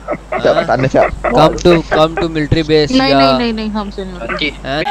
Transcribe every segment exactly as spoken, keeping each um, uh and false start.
Come to come to military base. नहीं नहीं नहीं नहीं हमसे नहीं।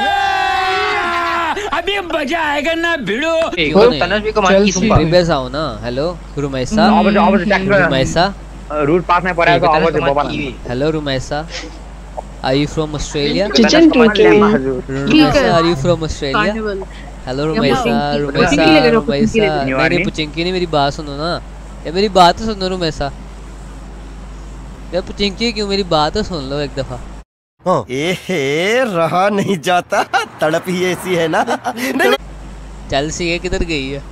अभी मजा आएगा ना भिड़ो। तनस भी कमाल की मिलिट्री बेस आओ ना। हेलो रुमैसा, रुमैसा रूट पास में पड़ा है तो आवाज बाबा। Hello Rumaisa, are you from Australia? Kitchen Rumaisa, are you from Australia? Hello Rumaisa, Rumaisa Rumaisa मेरी पुचिंकी नहीं, मेरी बात सुनो ना। ये मेरी बात तो सुनो रुमैसा। यार पुचिंकी क्यों, मेरी बात तो सुन लो एक दफा। ए रहा नहीं जाता, तड़प ही ऐसी है ना। चल सी है किधर गई है?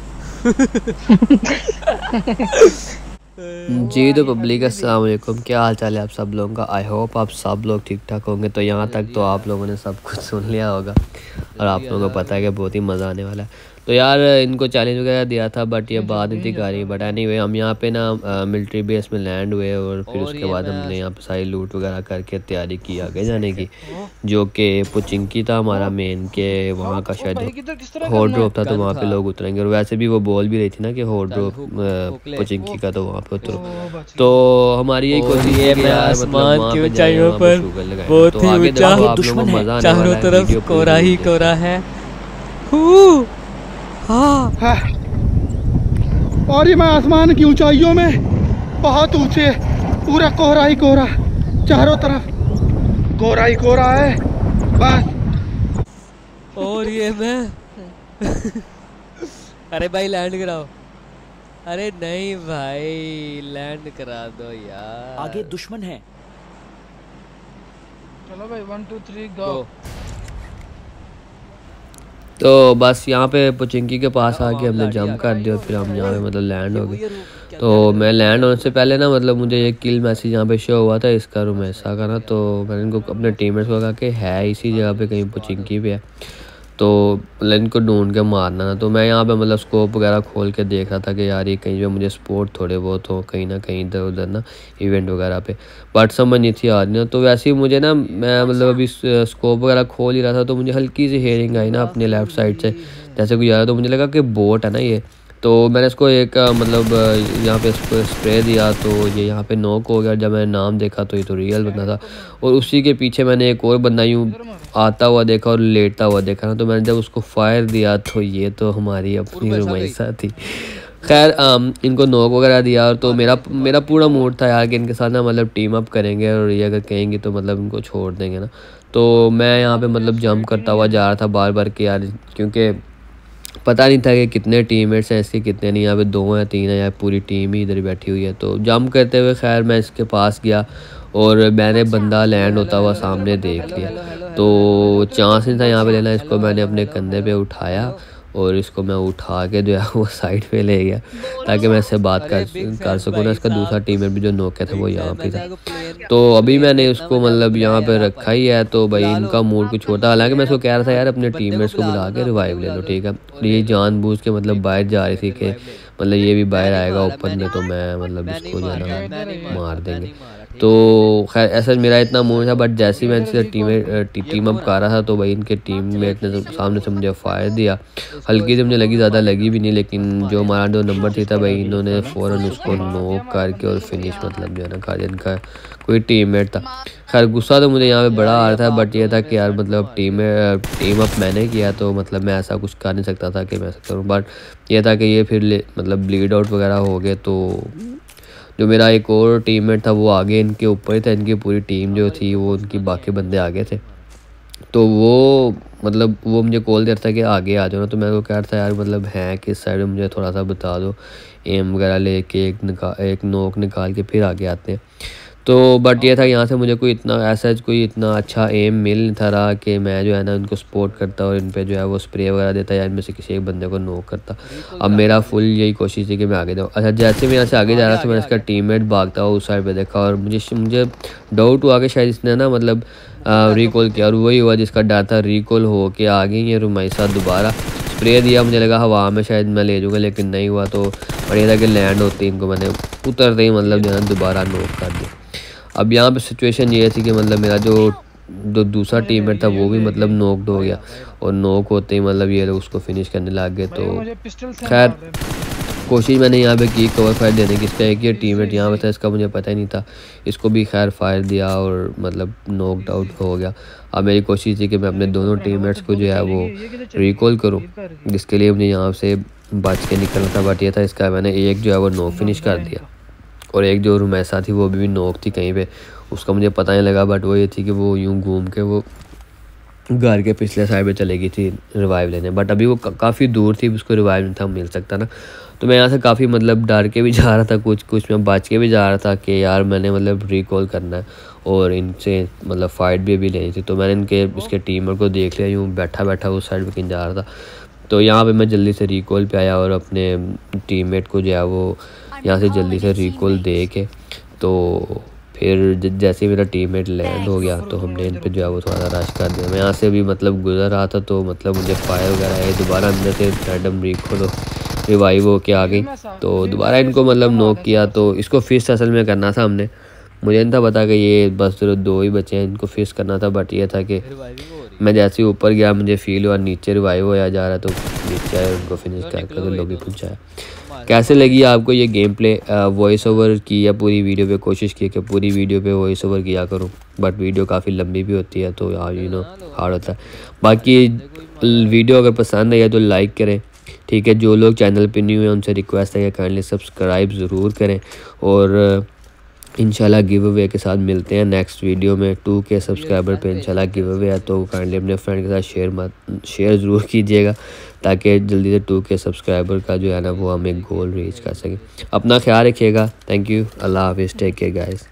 जी तो पब्लिक अस्सलाम वालेकुम, क्या हाल चाल है आप सब लोगों का। आई होप आप सब लोग ठीक ठाक होंगे। तो यहाँ तक तो आप लोगों ने सब कुछ सुन लिया होगा और आप लोगों को पता है कि बहुत ही मज़ा आने वाला है। तो यार इनको चैलेंज वगैरह दिया था बट ये बात नहीं थी गाड़ी। बट एनीवे हम यहाँ पे ना मिलिट्री बेस में लैंड हुए और फिर उसके बाद हमने यहाँ पे सारी लूट वगैरह करके तैयारी की आगे जाने की, जो कि पुचिंकी था हमारा मेन के वहाँ का शायद हॉट ड्रॉप था, तो वहाँ पे लोग उतरेंगे। और वैसे भी वो बोल भी रही थी ना कि हॉट ड्रॉप पुचिंकी का, तो वहाँ पे उतरो। तो हमारी यही कोशिश है कि आसमान की ऊंचाइयों पर बहुत ही ऊंचा चारों तरफ कोहरा ही कोहरा है। हाँ। और ये मैं आसमान की ऊंचाइयों में बहुत ऊंचे, पूरा कोहरा ही कोहरा, चारों तरफ कोहरा ही कोहरा है बस। और ये मैं अरे भाई लैंड कराओ। अरे नहीं भाई लैंड करा दो यार, आगे दुश्मन है। चलो भाई वन टू थ्री गो। तो बस यहाँ पे पुचिंकी के पास आके हमने जंप कर दिया और फिर हम यहाँ पे मतलब लैंड हो गए। तो मैं लैंड होने से पहले ना मतलब मुझे ये किल मैसेज यहाँ पे शो हुआ था इसका रुमैसा का ना। तो मैंने इनको अपने टीममेट्स को कहा कि है इसी जगह पे कहीं पुचिंकी पे है, तो मतलब इनको ढूंढ के मारना ना। तो मैं यहाँ पे मतलब स्कोप वगैरह खोल के देख रहा था कि यार ये कहीं पे मुझे स्पोर्ट थोड़े बहुत हो कहीं ना कहीं इधर उधर ना इवेंट वगैरह पे, बट समझ नहीं थी आज ना। तो वैसे ही मुझे ना मैं मतलब अभी स्कोप वगैरह खोल ही रहा था तो मुझे हल्की सी हेयरिंग आई ना अपने लेफ़्ट साइड से, जैसे कोई आया। तो मुझे लगा कि बोट है ना ये, तो मैंने इसको एक मतलब यहाँ पे इसको स्प्रे दिया तो ये यहाँ पे नॉक हो गया। जब मैंने नाम देखा तो ये तो रियल बंदा था। और उसी के पीछे मैंने एक और बंदा यूँ आता हुआ देखा और लेटता हुआ देखा ना। तो मैंने जब उसको फायर दिया तो ये तो हमारी अपनी रुमैसा थी। खैर इनको नॉक वगैरह दिया और तो मेरा मेरा पूरा मूड था यार कि इनके साथ ना मतलब टीम अप करेंगे और ये अगर कहेंगे तो मतलब इनको छोड़ देंगे ना। तो मैं यहाँ पे मतलब जंप करता हुआ जा रहा था बार बार के यार, क्योंकि पता नहीं था कि कितने टीममेट्स हैं इसके कितने नहीं, यहाँ पे दो हैं तीन हैं या पूरी टीम ही इधर बैठी हुई है। तो जंप करते हुए खैर मैं इसके पास गया और मैंने बंदा लैंड होता हुआ सामने देख लिया। तो चांस नहीं था यहाँ पे लेना, इसको मैंने अपने कंधे पे उठाया और इसको मैं उठा के जो है वो साइड पे ले गया ताकि मैं इससे बात कर कर सकूँ ना। इसका दूसरा टीममेट भी जो नोके था वो यहाँ पे था। तो अभी मैंने उसको मतलब यहाँ पे रखा ही है। तो भाई इनका मूड कुछ होता, हालांकि मैं इसको कह रहा था यार अपने टीममेट्स को बुला के रिवाइव ले लो, ठीक है। ये जानबूझ के मतलब बाहर जा रही थी कि मतलब ये भी बाहर आएगा ओपन में तो मैं मतलब इसको जो है ना मार देंगे। तो खैर ऐसा मेरा इतना मूड था, बट जैसे ही मैं इनसे टीम टीम अप कर रहा था तो भाई इनके टीममेट ने तो सामने से मुझे फायर दिया। हल्की से मुझे लगी, ज़्यादा लगी भी नहीं, लेकिन जो हमारा जो नंबर थी था भाई इन्होंने फ़ौरन उसको नॉक करके और फिनिश मतलब जो है ना कर दिया। इनका कोई टीममेट था। खैर गुस्सा तो मुझे यहाँ पे बड़ा आ रहा था, बट ये था कि यार मतलब टीम टीम अप मैंने किया तो मतलब मैं ऐसा कुछ कर नहीं सकता था कि मैं ऐसा करूँ। बट ये था कि ये फिर मतलब ब्लीड आउट वगैरह हो गए। तो जो मेरा एक और टीममेट था वो आगे इनके ऊपर ही था, इनकी पूरी टीम जो थी वो उनकी बाकी बंदे आगे थे। तो वो मतलब वो मुझे कॉल दे रहा था कि आगे आ जाओ ना। तो मैं वो कह रहा था यार मतलब हैं किस साइड में मुझे थोड़ा सा बता दो, एम वगैरह लेके एक निकाल एक नोक निकाल के फिर आगे आते हैं। तो बट ये था यहाँ से मुझे कोई इतना ऐसा कोई इतना अच्छा एम मिल नहीं था रहा कि मैं जो है ना उनको सपोर्ट करता और इन पे जो है वो स्प्रे वगैरह देता या इनमें से किसी एक बंदे को नॉक करता। अब मेरा फुल यही कोशिश थी कि मैं आगे जाऊँ। अच्छा जैसे मैं यहाँ से आगे जा रहा था मैंने इसका टीममेट भागता हुआ उस साइड पे देखा और मुझे मुझे डाउट हुआ कि शायद इसने ना मतलब रिकॉल किया और वही हुआ जिसका डर था, रिकॉल हो के आ गई ये रुमैसा दोबारा स्प्रे दिया। मुझे लगा हवा में शायद मैं ले जाऊँगा लेकिन नहीं हुआ। तो बढ़िया था कि लैंड होते इनको मैंने उतरते ही मतलब जो है दोबारा नॉक कर दिया। अब यहाँ पे सिचुएशन ये थी कि मतलब मेरा जो जो दूसरा टीममेट था वो भी मतलब नॉकड हो गया और नॉक होते ही मतलब ये लोग उसको फिनिश करने लग गए। तो खैर कोशिश मैंने यहाँ पे की कवर फायर देने की। इसका एक ये टीममेट यहाँ पे था, इसका मुझे पता ही नहीं था, इसको भी खैर फायर दिया और मतलब नॉकड आउट हो गया। अब मेरी कोशिश थी कि मैं अपने दोनों टीममेट्स को जो है वो रिकॉल करूं, जिसके लिए मुझे यहाँ से बच के निकलना था। बट ये था इसका मैंने एक जो है वो नॉक फिनिश कर दिया और एक जो रुमैसा थी वो भी नॉक थी कहीं पे, उसका मुझे पता नहीं लगा। बट वो ये थी कि वो यूँ घूम के वो घर के पिछले साइड पे चले गई थी रिवाइव लेने। बट अभी वो काफ़ी दूर थी, उसको रिवाइव नहीं था मिल सकता ना। तो मैं यहाँ से काफ़ी मतलब डर के भी जा रहा था, कुछ कुछ मैं बच के भी जा रहा था कि यार मैंने मतलब रिकॉल करना है और इनसे मतलब फ़ाइट भी अभी लेनी थी। तो मैंने इनके इसके टीमर को देख लिया, यूँ बैठा बैठा उस साइड पर कहीं जा रहा था। तो यहाँ पे मैं जल्दी से रिकॉल पे आया और अपने टीममेट को जो है वो यहाँ से जल्दी से रिकॉल दे के, तो फिर जैसे मेरा टीममेट लैंड हो गया तो हमने इन पे जो है वो थोड़ा सा रश कर दिया। मैं यहाँ से भी मतलब गुजर रहा था तो मतलब मुझे फायर वगैरह है, दोबारा अंदर से रैंडम रिकॉल रिवाइव हो के आ गई, तो दोबारा इनको मतलब नॉक किया। तो इसको फिस्ट असल में करना था हमने, मुझे नहीं था पता कि ये बस सिर्फ दो ही बचे हैं, इनको फिस्ट करना था। बट ये था कि मैं जैसे ही ऊपर गया मुझे फील हुआ नीचे रिवाइव होया जा रहा, तो नीचे आए उनको फिनिश करके तो लोग भी पहुँचाया। कैसे लगी आपको ये गेम प्ले? वॉइस ओवर की या पूरी वीडियो पे कोशिश की कि पूरी वीडियो पे वॉइस ओवर किया करूँ, बट वीडियो काफ़ी लंबी भी होती है तो यार यू नो हार्ड होता है। बाकी वीडियो अगर पसंद आई तो लाइक करें, ठीक है। जो लोग चैनल पे न्यू हैं उनसे रिक्वेस्ट है कि काइंडली सब्सक्राइब ज़रूर करें और इंशाल्लाह गिव अवे के साथ मिलते हैं नेक्स्ट वीडियो में। टू के सब्सक्राइबर पे इंशाल्लाह गिव अवे है, तो काइंडली अपने फ्रेंड के साथ शेयर मत शेयर ज़रूर कीजिएगा ताकि जल्दी से टू के सब्सक्राइबर का जो है ना वो हम एक गोल रीच कर सकें। अपना ख्याल रखिएगा। Thank you. अल्लाह हाफिज़। Take care guys.